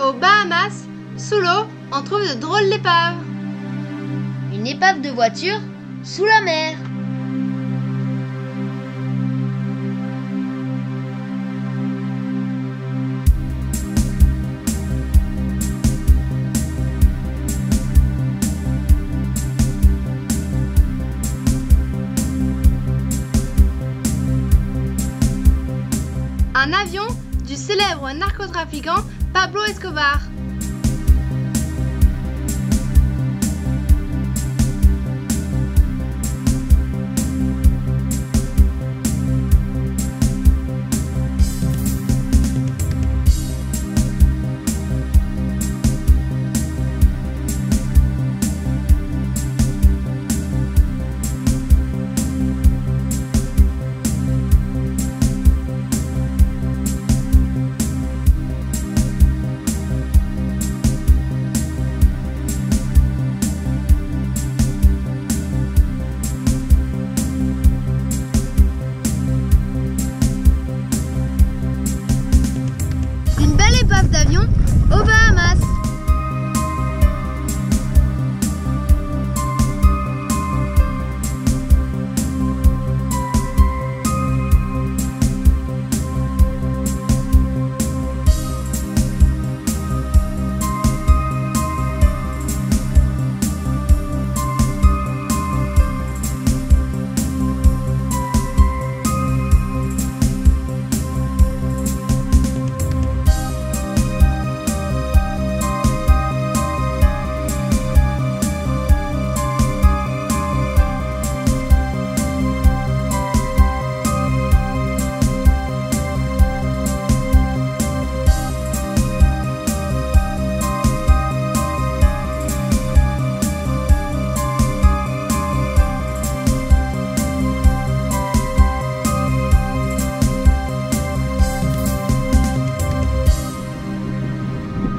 Aux Bahamas, sous l'eau, on trouve de drôles d'épaves. Une épave de voiture sous la mer. Un avion du célèbre narcotrafiquant Pablo Escobar. Une belle épave d'avion aux Bahamas.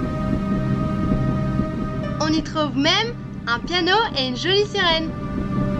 On y trouve même un piano et une jolie sirène.